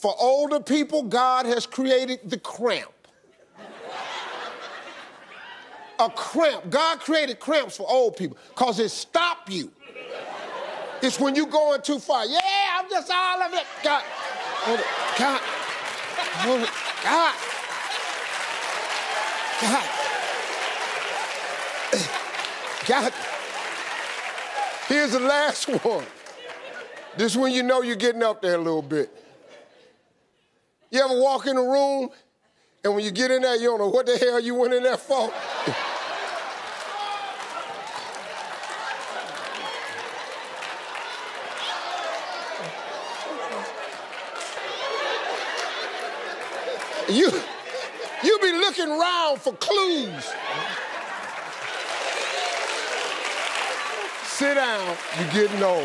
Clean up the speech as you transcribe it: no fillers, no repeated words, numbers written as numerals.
For older people, God has created the cramp. A cramp. God created cramps for old people because it stops you. It's when you're going too far. Yeah, I'm just all of it. God. Hold it. God. Hold it. God. God. God. Here's the last one. This is when you know you're getting up there a little bit. You ever walk in a room and when you get in there, you don't know what the hell you went in there for? You be looking around for clues. Sit down, you're getting old.